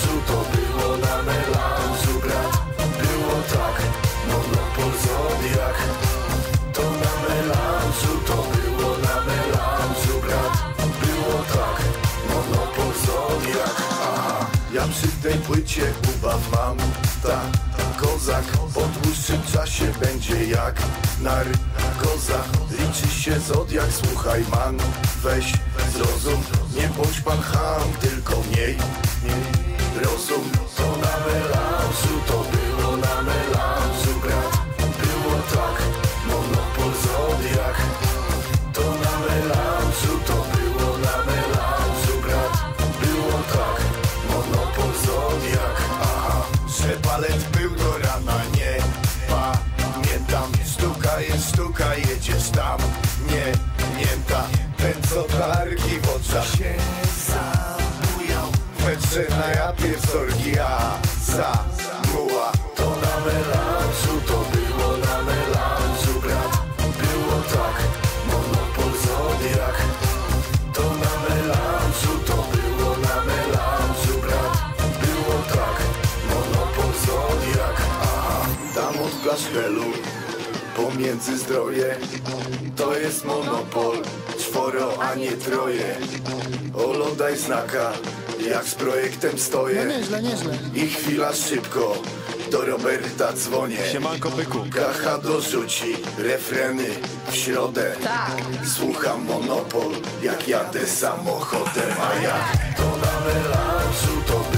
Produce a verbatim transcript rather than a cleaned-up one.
melanżu, to było na melanżu, brat. Było tak, monopol Zodiak. To na melanżu, to było na melanżu, brat. Było tak, monopol Zodiak. Aha, ja przy tej płycie ubaw mam, ta kozak. Po dłuższym czasie będzie jak narkoza. Liczy się Zodiak, słuchaj man, weź zrozum. Nie bądź pan ham, tylko mniej rozum. To na melanżu, to było na melanżu, brat. Było tak, monopol Zodiak. To na melanżu, to było na melanżu, brat. Było tak, monopol Zodiak. Aha, że balet był do rana, nie pamiętam. Sztuka jest sztuka, jedziesz tam, nie niemta. Ten co targi w oczach się zabujał. Metrze na japie w sorgi, a za muła. To na melanżu, to było na melanżu, brat. Było tak, monopol Zodiak. To na melanżu, to było na melanżu, brat. Było tak, monopol Zodiak. Aha, tam od blaszhelu pomiędzy zdroje. To jest monopol, czworo, a nie troje. Olo, daj znaka, jak z projektem stoję. No nieźle, nieźle. I chwila szybko, do Roberta dzwonię. Siemanko byku. Kacha dorzuci refreny w środę. Tak. Słucham monopol, jak jadę samochodem. A jak to na melanżu, to